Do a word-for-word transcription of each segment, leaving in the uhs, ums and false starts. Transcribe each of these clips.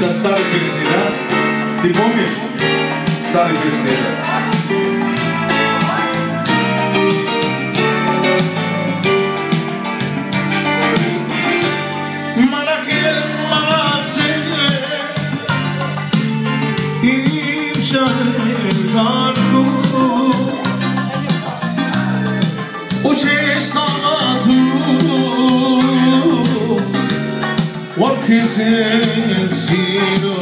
Это старый песни, да? Ты помнишь? Старый песни, да? Uçe sanatu Wakizin sino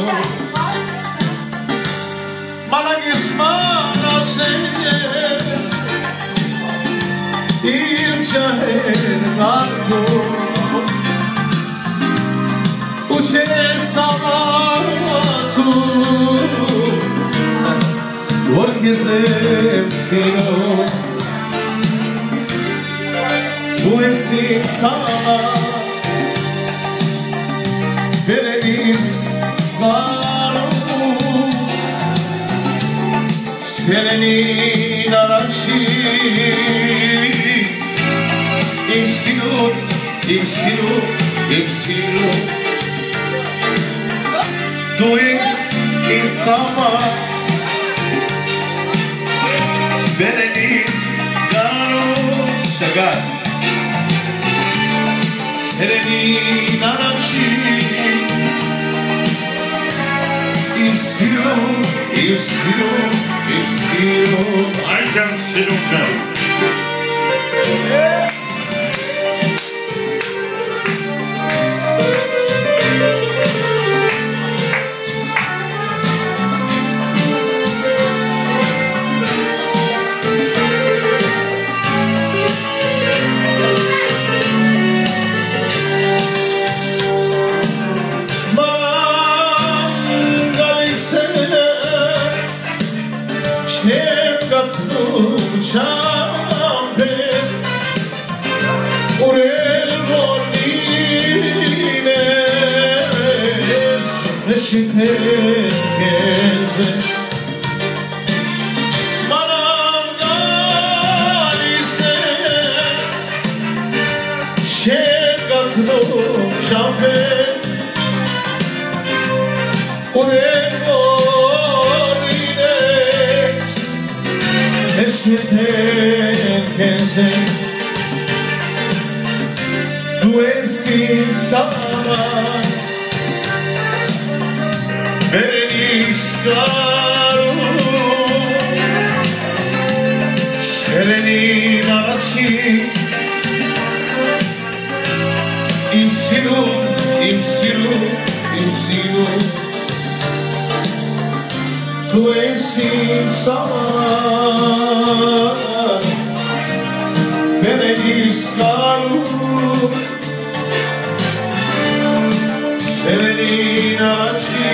Bana gismana seye İmşahen kalbu Uçe sanatu Wakizin sino Bu esin sana vereniz var Senin araçı İmsinur, imsinur, imsinur Tu esin sana vereniz var Şagar Serenin araçı İstiyor, istiyor, istiyor I can see you Şüpheze Manam galise Şefkatlı şampe Uren orines Eşmeten kenze Tu esin sana Vereniz caro Serenin araçı İmsinur, imsinur, imsinur Tu esin sana Vereniz caro Serenin araçı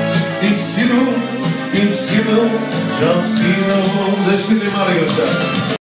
Insino, insino, già insino, adesso le mani